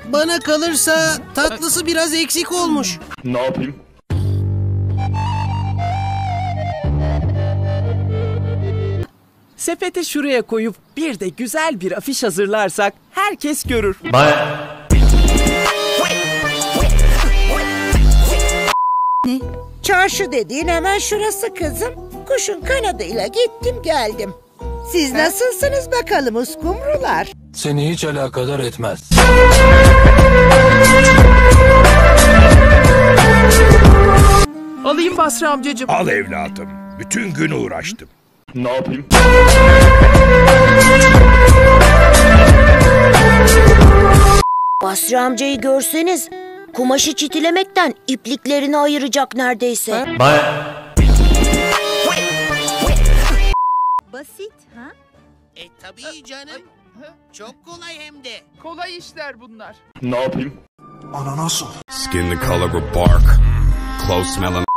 Bana kalırsa tatlısı biraz eksik olmuş. Ne yapayım? Sepeti şuraya koyup bir de güzel bir afiş hazırlarsak herkes görür. Ne? Çarşı dediğin hemen şurası kızım. Kuşun kanadıyla gittim geldim. Siz nasılsınız bakalım uskumrular? Seni hiç alakadar etmez. Alayım Basri amcacığım. Al evladım. Bütün gün uğraştım. Ne yapayım? Basri amcayı görseniz kumaşı çitilemekten ipliklerini ayıracak neredeyse. Basit ha? Tabii canım. Çok kolay hem de. Kolay işler bunlar. Ne yapayım? Ananas ol. Skin the color of bark, clothes smelling.